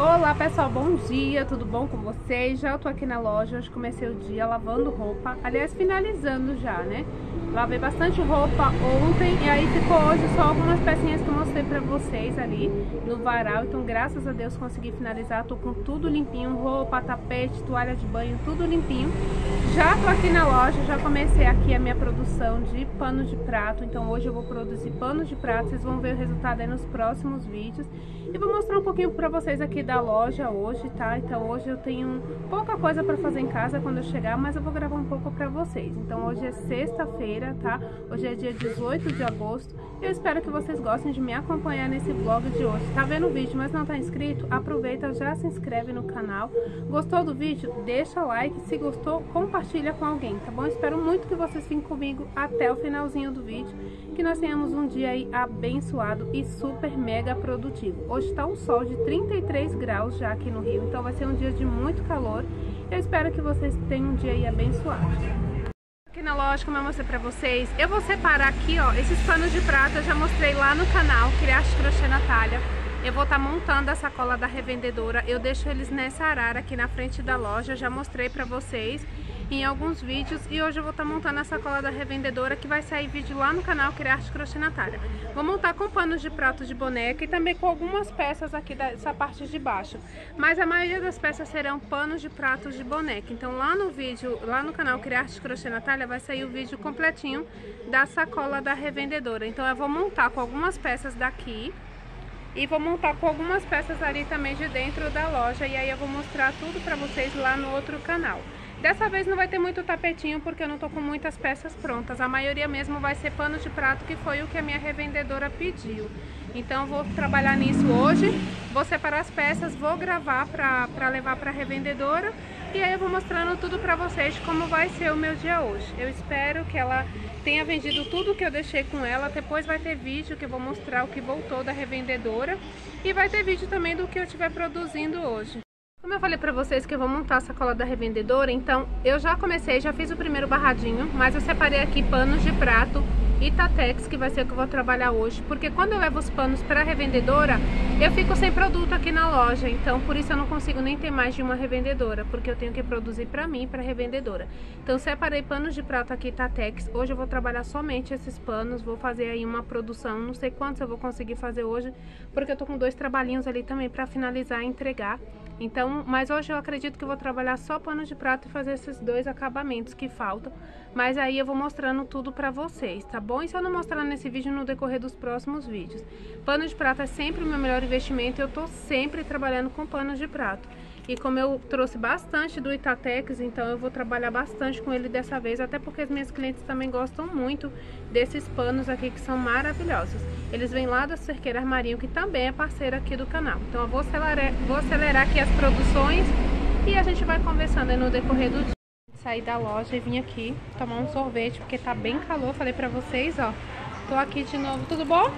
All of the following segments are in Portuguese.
Olá pessoal, bom dia, tudo bom com vocês? Já eu tô aqui na loja, hoje comecei o dia lavando roupa, aliás finalizando já, né? Lavei bastante roupa ontem e aí ficou hoje só algumas pecinhas que eu mostrei pra vocês ali no varal. Então graças a Deus consegui finalizar, tô com tudo limpinho, roupa, tapete, toalha de banho, tudo limpinho. Já tô aqui na loja, já comecei aqui a minha produção de pano de prato. Então hoje eu vou produzir pano de prato, vocês vão ver o resultado aí nos próximos vídeos. E vou mostrar um pouquinho pra vocês aqui da loja hoje, tá? Então hoje eu tenho pouca coisa pra fazer em casa quando eu chegar, mas eu vou gravar um pouco pra vocês. Então hoje é sexta-feira, tá? Hoje é dia 18 de agosto. Eu espero que vocês gostem de me acompanhar nesse vlog de hoje. Tá vendo o vídeo, mas não tá inscrito? Aproveita, já se inscreve no canal. Gostou do vídeo? Deixa like. Se gostou, compartilha com alguém, tá bom? Espero muito que vocês fiquem comigo até o finalzinho do vídeo. Que nós tenhamos um dia aí abençoado e super mega produtivo. Hoje tá um sol de 33 graus já aqui no Rio, então vai ser um dia de muito calor. Eu espero que vocês tenham um dia aí abençoado. Aqui na loja, como eu mostrei pra vocês, eu vou separar aqui, ó, esses panos de prata. Eu já mostrei lá no canal, Criarte Crochê Natália. Eu vou estar montando a sacola da revendedora. Eu deixo eles nessa arara aqui na frente da loja. Eu já mostrei pra vocês em alguns vídeos. E hoje eu vou estar montando a sacola da revendedora, que vai sair vídeo lá no canal Criarte Crochê Natália. Vou montar com panos de prato de boneca e também com algumas peças aqui dessa parte de baixo. Mas a maioria das peças serão panos de pratos de boneca. Então lá no vídeo, lá no canal Criarte Crochê Natália, vai sair o vídeo completinho da sacola da revendedora. Então eu vou montar com algumas peças daqui e vou montar com algumas peças ali também de dentro da loja. E aí eu vou mostrar tudo pra vocês lá no outro canal. Dessa vez não vai ter muito tapetinho, porque eu não tô com muitas peças prontas. A maioria mesmo vai ser pano de prato, que foi o que a minha revendedora pediu. Então eu vou trabalhar nisso hoje. Vou separar as peças, vou gravar pra levar pra revendedora. E aí eu vou mostrando tudo pra vocês como vai ser o meu dia hoje. Eu espero que ela tenha vendido tudo que eu deixei com ela. Depois vai ter vídeo que eu vou mostrar o que voltou da revendedora. E vai ter vídeo também do que eu estiver produzindo hoje. Como eu falei pra vocês que eu vou montar a sacola da revendedora, então eu já comecei, já fiz o primeiro barradinho, mas eu separei aqui panos de prato e tatex, que vai ser o que eu vou trabalhar hoje, porque quando eu levo os panos pra revendedora, eu fico sem produto aqui na loja, então por isso eu não consigo nem ter mais de uma revendedora, porque eu tenho que produzir pra mim, pra revendedora. Então eu separei panos de prato aqui, tatex. Hoje eu vou trabalhar somente esses panos, vou fazer aí uma produção, não sei quantos eu vou conseguir fazer hoje, porque eu tô com 2 trabalhinhos ali também pra finalizar e entregar. Então, mas hoje eu acredito que eu vou trabalhar só pano de prato e fazer esses 2 acabamentos que faltam. Mas aí eu vou mostrando tudo pra vocês, tá bom? E se eu não mostrar nesse vídeo, no decorrer dos próximos vídeos. Pano de prato é sempre o meu melhor investimento. Eu tô sempre trabalhando com pano de prato. E como eu trouxe bastante do Itatex, então eu vou trabalhar bastante com ele dessa vez. Até porque as minhas clientes também gostam muito desses panos aqui, que são maravilhosos. Eles vêm lá da Cerqueira Armarinho, que também é parceira aqui do canal. Então eu vou acelerar aqui as produções e a gente vai conversando aí no decorrer do dia. Saí da loja e vim aqui tomar um sorvete, porque tá bem calor. Falei pra vocês, ó. Tô aqui de novo, tudo bom?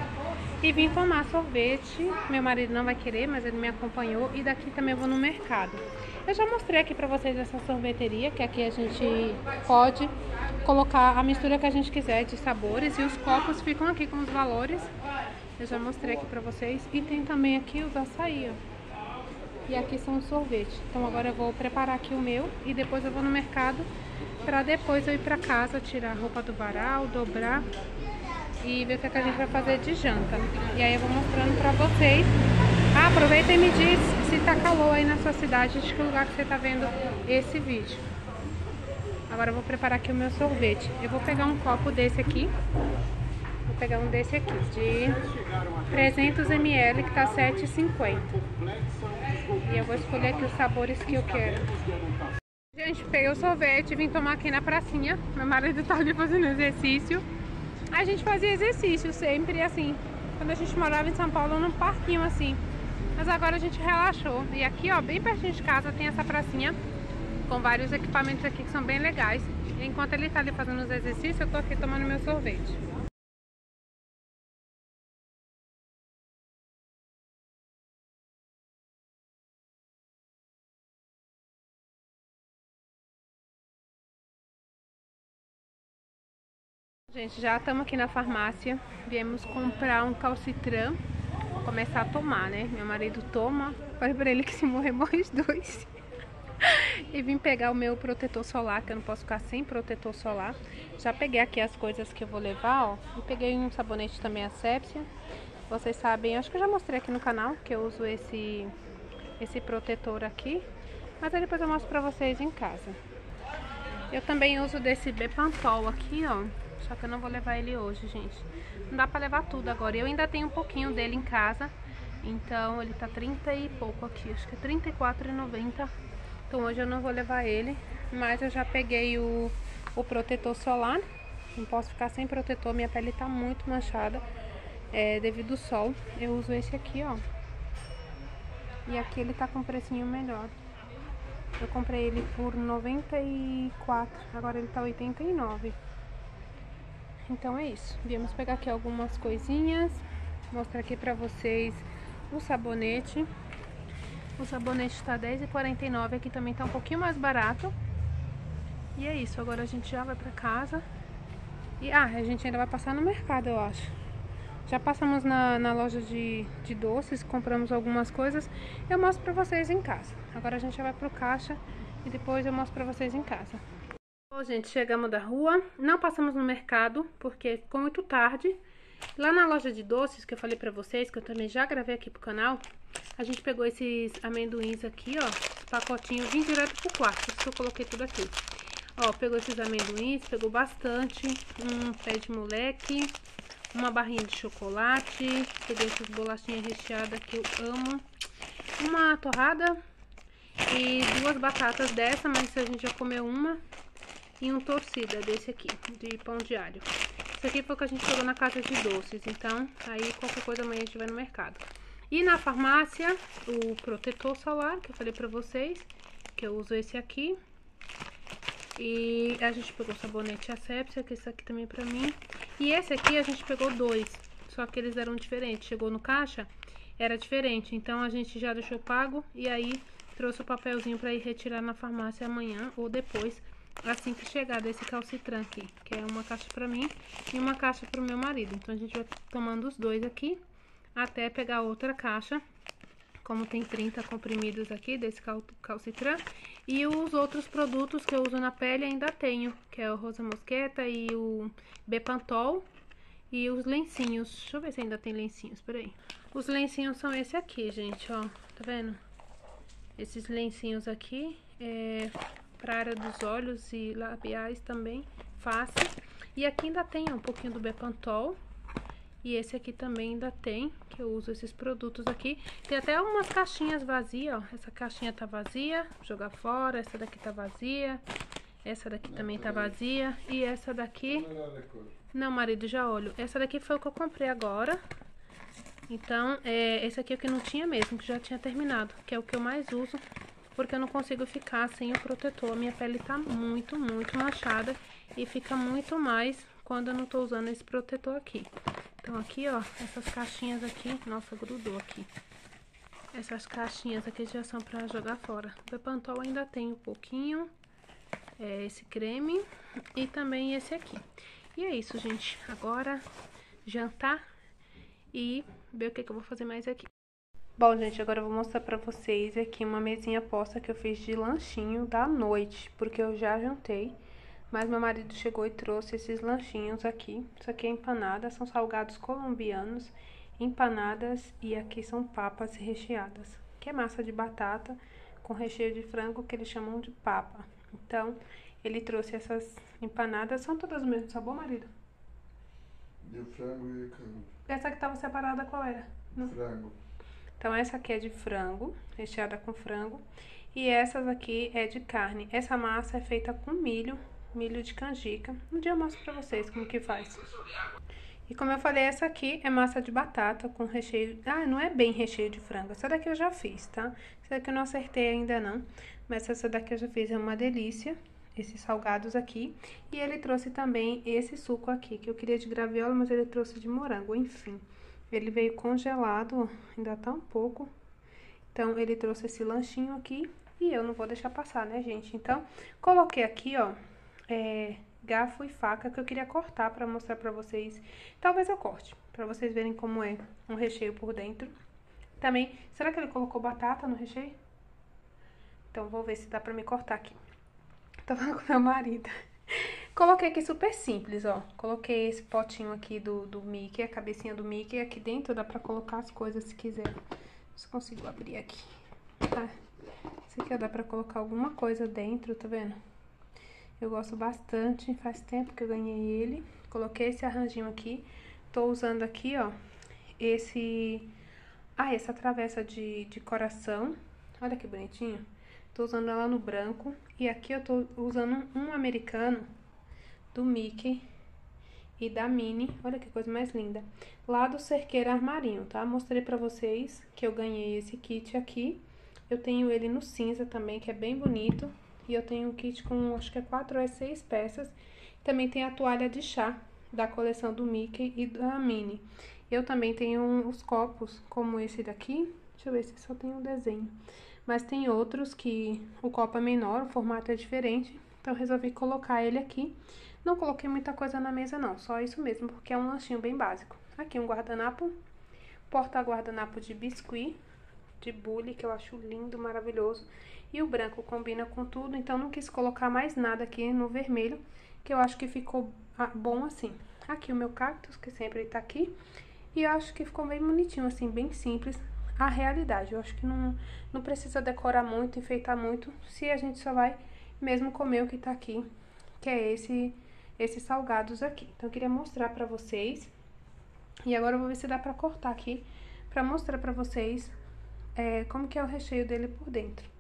E vim tomar sorvete. Meu marido não vai querer, mas ele me acompanhou. E daqui também eu vou no mercado. Eu já mostrei aqui pra vocês essa sorveteria, que aqui a gente pode colocar a mistura que a gente quiser de sabores. E os copos ficam aqui com os valores. Eu já mostrei aqui pra vocês. E tem também aqui os açaí, ó. E aqui são os sorvetes. Então agora eu vou preparar aqui o meu e depois eu vou no mercado pra depois eu ir pra casa, tirar a roupa do varal, dobrar e ver o que a gente vai fazer de janta. E aí eu vou mostrando pra vocês. Ah, aproveita e me diz se tá calor aí na sua cidade, de que lugar que você tá vendo esse vídeo. Agora eu vou preparar aqui o meu sorvete. Eu vou pegar um copo desse aqui. Vou pegar um desse aqui, de 300 ml, que tá R$7,50. E eu vou escolher aqui os sabores que eu quero. Gente, peguei o sorvete e vim tomar aqui na pracinha. Meu marido tá ali fazendo exercício. A gente fazia exercício sempre, assim, quando a gente morava em São Paulo, num parquinho assim. Mas agora a gente relaxou. E aqui, ó, bem pertinho de casa, tem essa pracinha com vários equipamentos aqui que são bem legais. E enquanto ele tá ali fazendo os exercícios, eu tô aqui tomando meu sorvete. Gente, já estamos aqui na farmácia. Viemos comprar um calcitran começar a tomar, né? Meu marido toma, falei pra ele que se morrer, morre os dois. E vim pegar o meu protetor solar, que eu não posso ficar sem protetor solar. Já peguei aqui as coisas que eu vou levar, ó. E peguei um sabonete também, Asepxia. Vocês sabem, acho que eu já mostrei aqui no canal que eu uso esse protetor aqui. Mas aí depois eu mostro pra vocês em casa. Eu também uso desse Bepantol aqui, ó. Só que eu não vou levar ele hoje, gente. Não dá pra levar tudo agora. Eu ainda tenho um pouquinho dele em casa. Então ele tá 30 e pouco aqui. Acho que é R$34,90. Então hoje eu não vou levar ele. Mas eu já peguei o protetor solar. Não posso ficar sem protetor. Minha pele tá muito manchada. Devido ao sol. Eu uso esse aqui, ó. E aqui ele tá com um precinho melhor. Eu comprei ele por 94, agora ele tá 89. Então é isso. Viemos pegar aqui algumas coisinhas. Mostrar aqui pra vocês o sabonete. O sabonete tá R$10,49. Aqui também tá um pouquinho mais barato. E é isso. Agora a gente já vai pra casa. E a gente ainda vai passar no mercado, eu acho. Já passamos na loja de doces, compramos algumas coisas. Eu mostro pra vocês em casa. Agora a gente já vai pro caixa e depois eu mostro pra vocês em casa. Bom, gente, chegamos da rua. Não passamos no mercado porque ficou muito tarde. Lá na loja de doces, que eu falei pra vocês, que eu também já gravei aqui pro canal, a gente pegou esses amendoins aqui, ó. Pacotinho, vim direto pro quarto, por isso que eu coloquei tudo aqui. Ó, pegou esses amendoins, pegou bastante. Um pé de moleque. Uma barrinha de chocolate, peguei essas bolachinhas recheadas que eu amo, uma torrada e 2 batatas dessa, mas a gente já comeu uma, e um torcida desse aqui, de pão de alho. Isso aqui foi o que a gente pegou na casa de doces, então aí qualquer coisa amanhã a gente vai no mercado. E na farmácia, o protetor solar, que eu falei pra vocês, que eu uso esse aqui. E a gente pegou o sabonete Asepxia, que esse aqui também pra mim. E esse aqui a gente pegou 2, só que eles eram diferentes. Chegou no caixa, era diferente. Então a gente já deixou pago e aí trouxe o papelzinho pra ir retirar na farmácia amanhã ou depois, assim que chegar desse calcitran aqui. Que é uma caixa pra mim e uma caixa pro meu marido. Então a gente vai tomando os 2 aqui até pegar outra caixa. Como tem 30 comprimidos aqui desse calcitran. E os outros produtos que eu uso na pele ainda tenho, que é o Rosa Mosqueta e o Bepantol. E os lencinhos. Deixa eu ver se ainda tem lencinhos, peraí. Os lencinhos são esse aqui, gente, ó. Tá vendo? Esses lencinhos aqui pra área dos olhos e labiais também, face. E aqui ainda tem um pouquinho do Bepantol. E esse aqui também ainda tem, que eu uso esses produtos aqui. Tem até umas caixinhas vazias, ó. Essa caixinha tá vazia, vou jogar fora. Essa daqui tá vazia. Essa daqui também tá vazia. E essa daqui... Não, marido, já olho. Essa daqui foi o que eu comprei agora. Então, esse aqui é o que não tinha mesmo, que já tinha terminado. Que é o que eu mais uso, porque eu não consigo ficar sem o protetor. A minha pele tá muito, muito manchada. E fica muito mais quando eu não tô usando esse protetor aqui. Então aqui, ó, essas caixinhas aqui, nossa, grudou aqui. Essas caixinhas aqui já são pra jogar fora. O Bepantol ainda tem um pouquinho, esse creme e também esse aqui. E é isso, gente. Agora, jantar e ver o que eu vou fazer mais aqui. Bom, gente, agora eu vou mostrar pra vocês aqui uma mesinha posta que eu fiz de lanchinho da noite, porque eu já jantei. Mas meu marido chegou e trouxe esses lanchinhos aqui. Isso aqui é empanada, são salgados colombianos, empanadas e aqui são papas recheadas. Que é massa de batata com recheio de frango que eles chamam de papa. Então, ele trouxe essas empanadas. São todas do mesmo sabor, marido? De frango e carne. Essa que tava separada qual era? Não. Frango. Então, essa aqui é de frango, recheada com frango. E essas aqui é de carne. Essa massa é feita com milho de canjica. Um dia eu mostro pra vocês como que faz. E como eu falei, essa aqui é massa de batata com recheio... Ah, não é bem recheio de frango. Essa daqui eu já fiz, tá? Essa daqui eu não acertei ainda não. Mas essa daqui eu já fiz, é uma delícia. Esses salgados aqui. E ele trouxe também esse suco aqui, que eu queria de graviola, mas ele trouxe de morango. Enfim, ele veio congelado, ó, ainda tá um pouco. Então, ele trouxe esse lanchinho aqui. E eu não vou deixar passar, né, gente? Então, coloquei aqui, ó... garfo e faca que eu queria cortar pra mostrar pra vocês. Talvez eu corte, pra vocês verem como é um recheio por dentro. Também, será que ele colocou batata no recheio? Então, vou ver se dá pra me cortar aqui. Tô falando com meu marido. Coloquei aqui super simples, ó. Coloquei esse potinho aqui do Mickey, a cabecinha do Mickey. Aqui dentro dá pra colocar as coisas se quiser. Se consigo abrir aqui. Tá? Esse aqui ó, dá pra colocar alguma coisa dentro, tá vendo? Eu gosto bastante, faz tempo que eu ganhei ele. Coloquei esse arranjinho aqui. Tô usando aqui, ó, essa travessa de coração. Olha que bonitinho. Tô usando ela no branco. E aqui eu tô usando um americano do Mickey e da Minnie. Olha que coisa mais linda. Lá do Cerqueiro Armarinho, tá? Mostrei pra vocês que eu ganhei esse kit aqui. Eu tenho ele no cinza também, que é bem bonito. E eu tenho um kit com, acho que é 4 ou 6 peças. Também tem a toalha de chá da coleção do Mickey e da Minnie. Eu também tenho os copos, como esse daqui. Deixa eu ver se só tem um desenho. Mas tem outros que o copo é menor, o formato é diferente. Então eu resolvi colocar ele aqui. Não coloquei muita coisa na mesa não, só isso mesmo, porque é um lanchinho bem básico. Aqui um guardanapo, porta-guardanapo de biscuit, de bule, que eu acho lindo, maravilhoso. E o branco combina com tudo, então não quis colocar mais nada aqui no vermelho, que eu acho que ficou bom assim. Aqui o meu cactus, que sempre tá aqui. E eu acho que ficou bem bonitinho, assim, bem simples. A realidade, eu acho que não precisa decorar muito, enfeitar muito, se a gente só vai mesmo comer o que tá aqui, que é esses salgados aqui. Então eu queria mostrar pra vocês. E agora eu vou ver se dá pra cortar aqui, pra mostrar pra vocês como que é o recheio dele por dentro.